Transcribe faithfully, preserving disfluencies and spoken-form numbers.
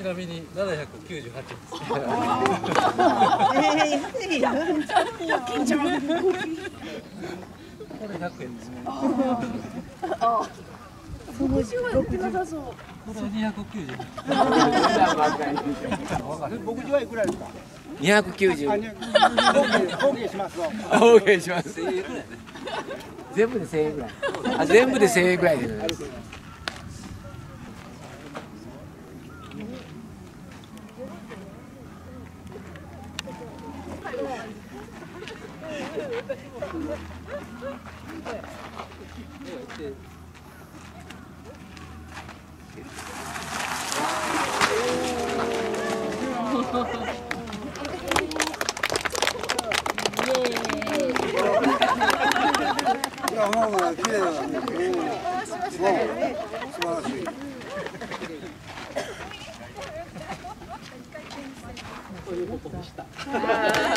なみにななひゃくきゅうじゅうはちえんです。 ええ、安いよ。金ちゃん。 これひゃくえんですね。 ああ。すごい。ろくなさそう。 これはにひゃくきゅうじゅう。 僕じはいくらですか。 にひゃくきゅうじゅう。 合計しますわ。 合計します。 せんえんぐらいね。 全部でせんえんぐらい。あ、全部でせんえんぐらいでございます。 いや、もう綺麗だね。素晴らしい。 ということでした。